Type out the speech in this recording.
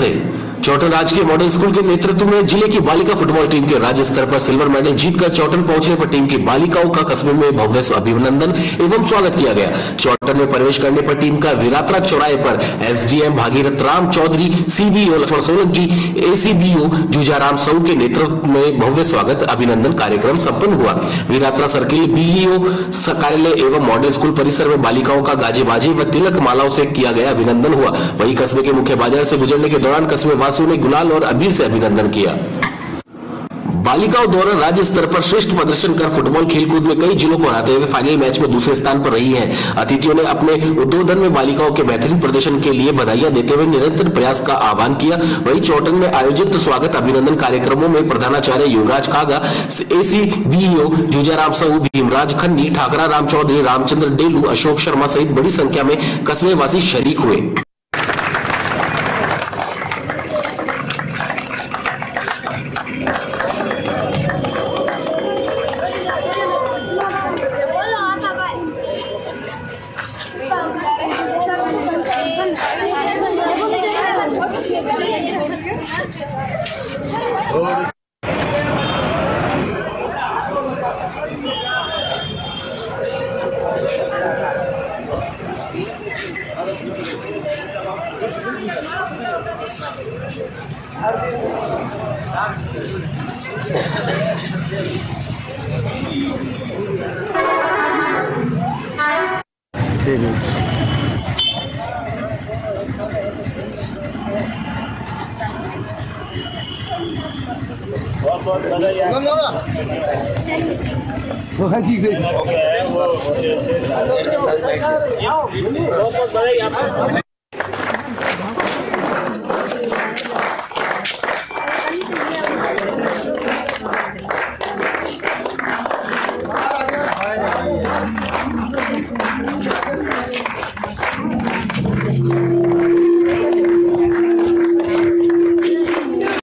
से चौटन राजकीय model school के नेतृत्व में जिले की बालिका फुटबॉल टीम के राज्य स्तर पर सिल्वर मेडल जीतकर चौटन पहुंचने पर टीम की बालिकाओं का कस्बे में भव्य अभिनंदन एवं स्वागत किया गया। चौटन में प्रवेश करने पर टीम का वीरात्रा चौराहे पर SDM Bhagirath Ram Chaudhary, CBO Laxman Solanki, ACBO Jujaram Sahu के नेतृत्व में भव्य स्वागत अभिनंदन कार्यक्रम संपन्न हुआ। वीरात्रा सर्किल बीईओ कार्यालय एवं मॉडल स्कूल परिसर में बालिकाओं का गाजे बाजे व तिलक मालाओं से किया गया अभिनंदन हुआ। वहीं कस्बे के मुख्य बाजार से गुजरने के दौरान कस्बे वासियों ने गुलाल और अबीर से अभिनंदन किया। बालिकाओं द्वारा राज्य स्तर पर श्रेष्ठ प्रदर्शन कर फुटबॉल खेलकूद में कई जिलों को हराते हुए फाइनल मैच में दूसरे स्थान पर रही हैं। अतिथियों ने अपने उद्बोधन में बालिकाओं के बेहतरीन प्रदर्शन के लिए बधाइयां देते हुए निरंतर प्रयास का आह्वान किया। वहीं चौटन में आयोजित स्वागत अभिनंदन कार्यक्रमों में प्रधानाचार्य युवराज खागा, एसीबीओ जूजाराम साहू, भीमराज खन्नी, ठाकरा राम चौधरी, रामचंद्र डेलू, अशोक शर्मा सहित बड़ी संख्या में कस्बे वासी शरीक हुए। बहुत बधाई आपको।